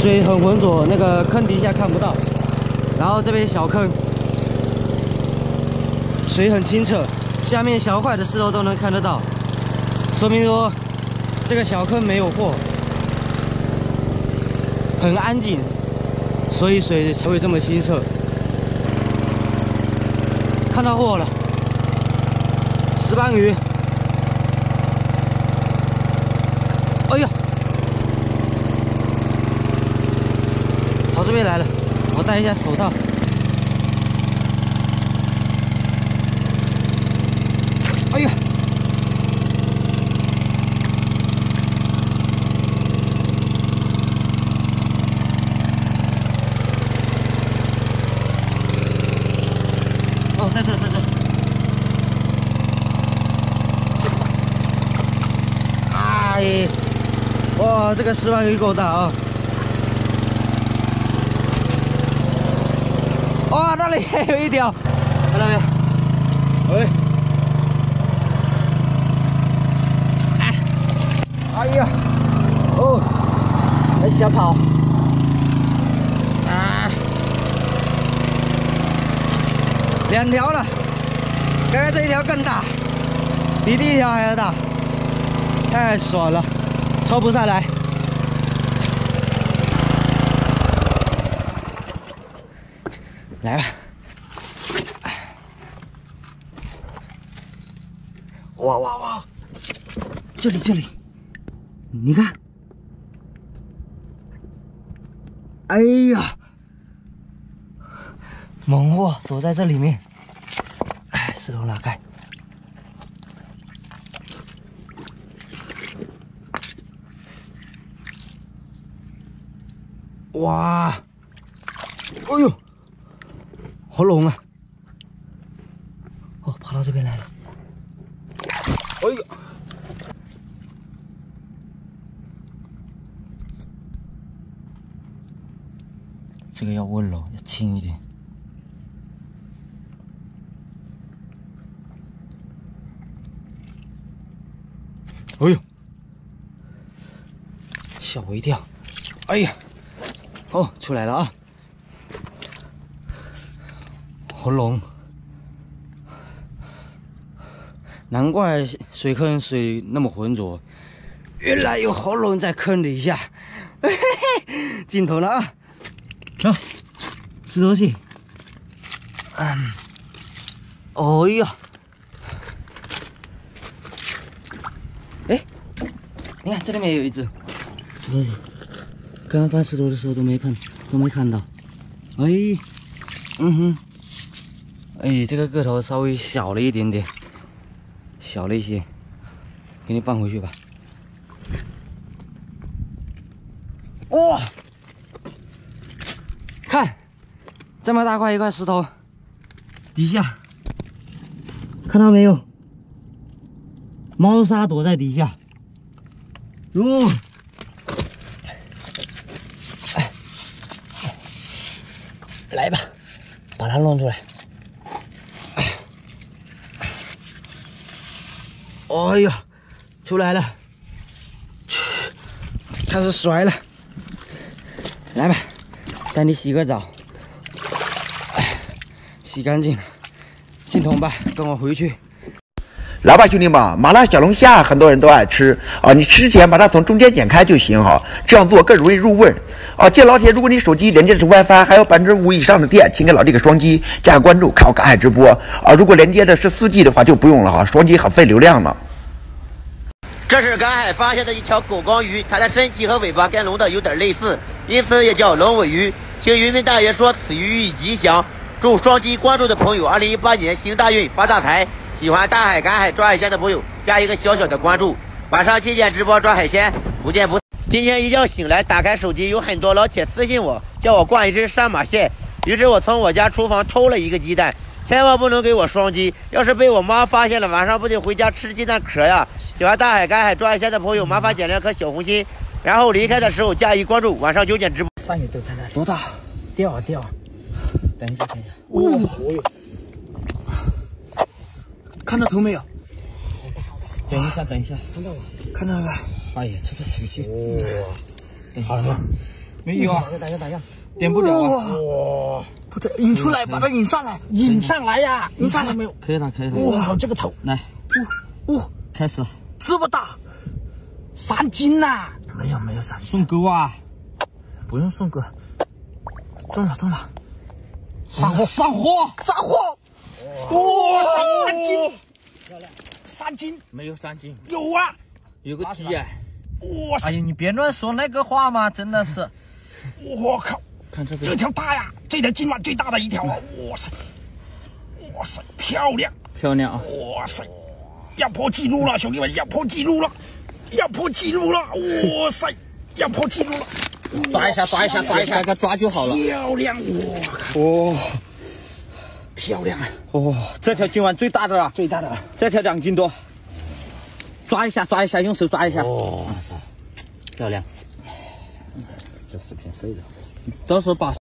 水很浑浊，那个坑底下看不到。然后这边小坑，水很清澈，下面小块的石头都能看得到，说明说这个小坑没有货，很安静，所以水才会这么清澈。看到货了，石斑鱼。哎呀！ 跑这边来了，我戴一下手套。哎呀！哦，在这。哎，哇，这个石斑鱼够大啊！ 哇，那里还有一条，看到没有？喂！哎呀！哦，还小跑！啊，2条了，刚刚这一条更大，比第一条还要大，太爽了，抽不上来。 来吧！哇！这里，你看，哎呀，猛货躲在这里面。哎，石头拉开。哇！哎呦！ 好龙啊！哦，跑到这边来了。哎呦！这个要温柔，要轻一点。哎呦！吓我一跳！哎呀！哦，出来了啊！ 好龙，难怪水坑水那么浑浊，原来有喉龙在坑底下。嘿嘿，镜头了啊！啊，石头去。哦呀，哎，你看这里面有一只石头去，刚刚翻石头的时候都没看到。哎，嗯哼。 哎，这个个头稍微小了一点点，小了一些，给你放回去吧。哇，看，这么大块一块石头，底下看到没有？猫砂躲在底下。哟，来吧，把它弄出来。 哎呀，出来了，开始甩了。来吧，带你洗个澡，洗干净了，进桶吧，跟我回去。 来吧，兄弟们，麻辣小龙虾很多人都爱吃啊！你吃之前把它从中间剪开就行哈，这样做更容易入味啊！见老铁，如果你手机连接的是 WiFi， 还有5%以上的电，请给老弟个双击，加个关注，看我赶海直播啊！如果连接的是4G 的话就不用了哈，双击很费流量呢。 这是赶海发现的一条狗缸鱼，它的身体和尾巴跟龙的有点类似，因此也叫龙尾鱼。请渔民大爷说此鱼寓吉祥，祝双击关注的朋友2018年行大运发大财。 喜欢大海赶海抓海鲜的朋友，加一个小小的关注。晚上7点直播抓海鲜，不见不散。今天一觉醒来，打开手机，有很多老铁私信我，叫我灌一只山马蟹。于是我从我家厨房偷了一个鸡蛋，千万不能给我双击，要是被我妈发现了，晚上不得回家吃鸡蛋壳呀？喜欢大海赶海抓海鲜的朋友，麻烦点2颗小红心，然后离开的时候加一关注。晚上9点直播。 鳝鱼都在那里，多大？掉啊！等一下。哦。 看到头没有？等一下，看到了，看到了。哎呀，这个水质，哇，好了吗？ 没有啊，点不了啊。 哇，不对，引出来，把它引上来，引上来呀，引上来没有？ 可以了，可以了。 哇，这个头， 来，开始了。 这么大，3斤呐！没有3斤， 送钩啊！ 不用送钩，中了， 上货！ 哇，3斤，漂亮，3斤， 没有3斤， 有啊， 有个鸡哎！ 哇塞！ 哎呀，你别乱说那个话嘛，真的是。 我靠， 看这这条大呀，这条今晚最大的一条啊！哇塞，漂亮啊！ 哇塞，要破纪录了，兄弟们，要破纪录了！哇塞，要破纪录了！ 抓一下，给它抓就好了。 漂亮！ 哇， 漂亮！ 哦，这条今晚最大的了，这条2斤多。抓一下，用手抓一下。漂亮。这视频废了，到时候把。